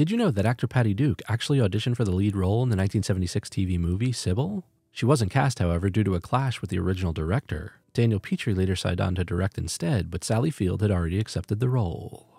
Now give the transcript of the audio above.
Did you know that actor Patty Duke actually auditioned for the lead role in the 1976 TV movie SYBIL? She wasn't cast, however, due to a clash with the original director. Daniel Petrie later signed on to direct instead, but Sally Field had already accepted the role.